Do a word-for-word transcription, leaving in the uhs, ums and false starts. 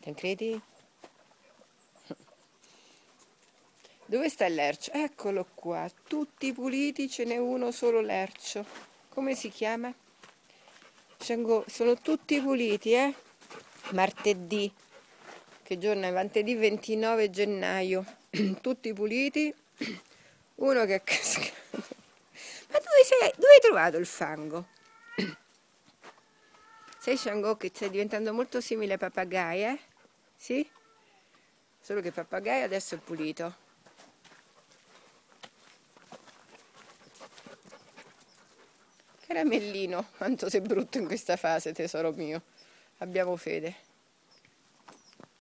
Te credi? Dove sta il lercio? Eccolo qua, tutti puliti, ce n'è uno solo lercio. Come si chiama? Shango, sono tutti puliti, eh? Martedì. Che giorno è? Martedì ventinove gennaio. Tutti puliti. Uno che è cascato. Ma dove sei? Dove hai trovato il fango? Sai, Shango, che stai diventando molto simile ai pappagai, eh? Sì? Solo che il pappagallo adesso è pulito. Caramellino, quanto sei brutto in questa fase, tesoro mio. Abbiamo fede.